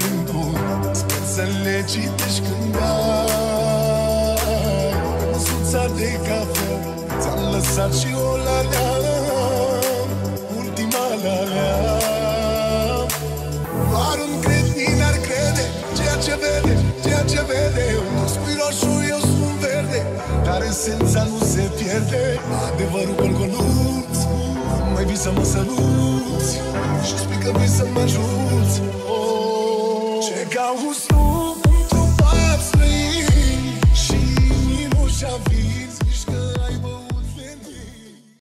gânduri, sper să le citești când ai măsuța de cafea. Ți-am lăsat și o lalea, ultima lalea. Doar un cretin ar crede ceea ce vede, ceea ce vede. Tu spui roșu, eu spun verde, dar esența nu se pierde. Adevărul golgoluț, mai vii să mă săruți și spui că vrei să mă ajuți. Ce cauți tu?